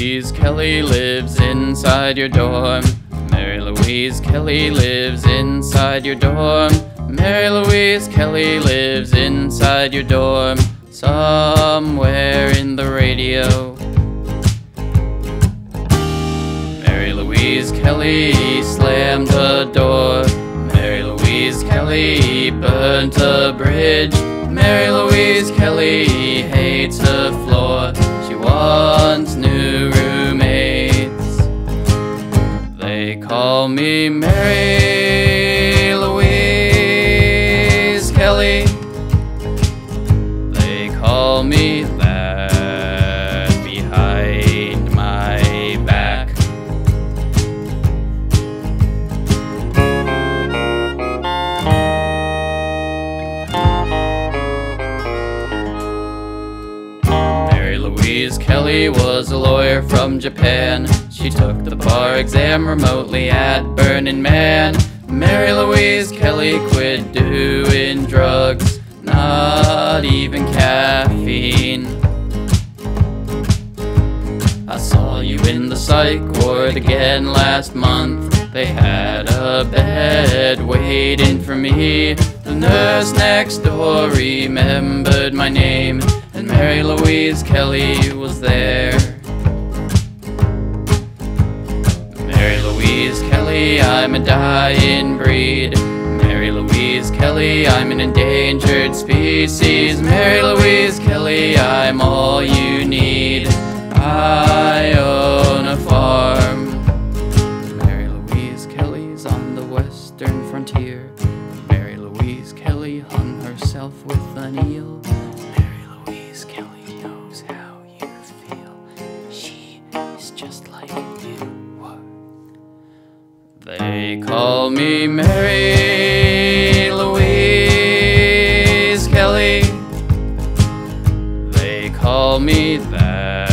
Louise Kelly lives inside your dorm. Mary Louise Kelly lives inside your dorm. Mary Louise Kelly lives inside your dorm. Somewhere in the radio. Mary Louise Kelly slammed a door. Mary Louise Kelly burnt a bridge. Mary Louise Kelly hates the floor. She wants new roommates. They call me Mary Louise Kelly. They call me that behind my back. Mary Louise Kelly was a lawyer from Japan. She took the bar exam remotely at Burning Man. Mary Louise Kelly quit doing drugs, not even caffeine. I saw you in the psych ward again last month. They had a bed waiting for me. The nurse next door remembered my name, and Mary Louise Kelly was there. Mary Louise Kelly, I'm a dying breed. Mary Louise Kelly, I'm an endangered species. Mary Louise Kelly, I'm all you need. I own a farm. Mary Louise Kelly's on the western frontier. Mary Louise Kelly hung herself with an eel. Mary Louise Kelly knows how you feel. She is just like you were. They call me Mary Louise Kelly. They call me that